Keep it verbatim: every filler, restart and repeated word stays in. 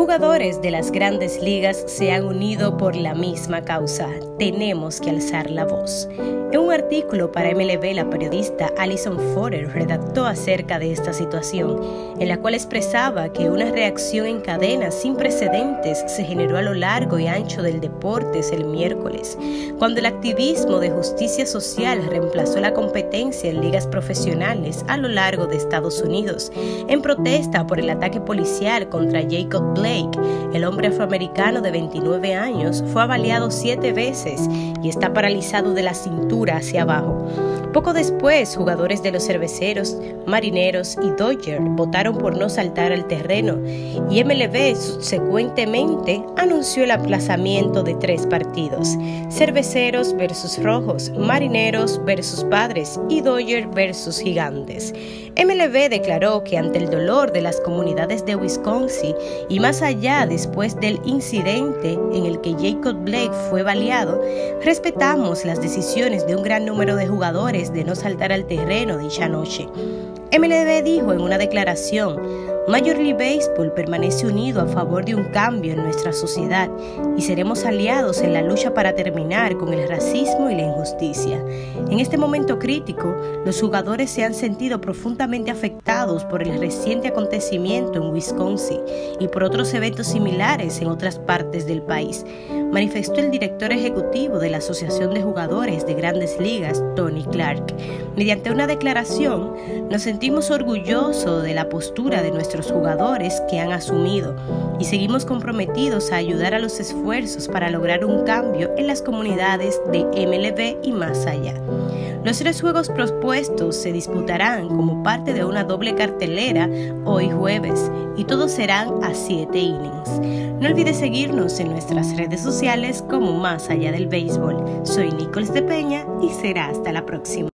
Jugadores de las grandes ligas se han unido por la misma causa. Tenemos que alzar la voz. En un artículo para M L B, la periodista Allison Fodder redactó acerca de esta situación, en la cual expresaba que una reacción en cadena sin precedentes se generó a lo largo y ancho del deporte el miércoles, cuando el activismo de justicia social reemplazó la competencia en ligas profesionales a lo largo de Estados Unidos, en protesta por el ataque policial contra Jacob Blake. El hombre afroamericano de veintinueve años fue baleado siete veces y está paralizado de la cintura hacia abajo. Poco después, jugadores de los Cerveceros, Marineros y Dodgers votaron por no saltar al terreno, y M L B subsecuentemente anunció el aplazamiento de tres partidos: Cerveceros versus Rojos, Marineros versus Padres y Dodgers versus Gigantes. M L B declaró que ante el dolor de las comunidades de Wisconsin y más allá después del incidente en el que Jacob Blake fue baleado, respetamos las decisiones de un gran número de jugadores de no saltar al terreno dicha noche. M L B dijo en una declaración: Major League Baseball permanece unido a favor de un cambio en nuestra sociedad y seremos aliados en la lucha para terminar con el racismo y la injusticia. En este momento crítico, los jugadores se han sentido profundamente afectados por el reciente acontecimiento en Wisconsin y por otros eventos similares en otras partes del país, manifestó el director ejecutivo de la Asociación de Jugadores de Grandes Ligas, Tony Clark. Mediante una declaración, nos sentimos orgullosos de la postura de nuestros jugadores que han asumido y seguimos comprometidos a ayudar a los esfuerzos para lograr un cambio en las comunidades de M L B y más allá. Los tres juegos propuestos se disputarán como parte de una doble cartelera hoy jueves y todos serán a siete innings. No olvides seguirnos en nuestras redes sociales como Más Allá del Béisbol. Soy Nichols de Peña y será hasta la próxima.